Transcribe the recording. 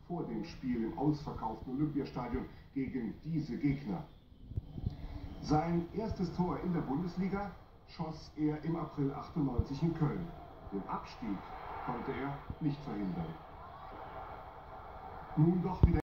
vor dem Spiel im ausverkauften Olympiastadion gegen diese Gegner. Sein erstes Tor in der Bundesliga schoss er im April 98 in Köln. Den Abstieg konnte er nicht verhindern. Nun doch wieder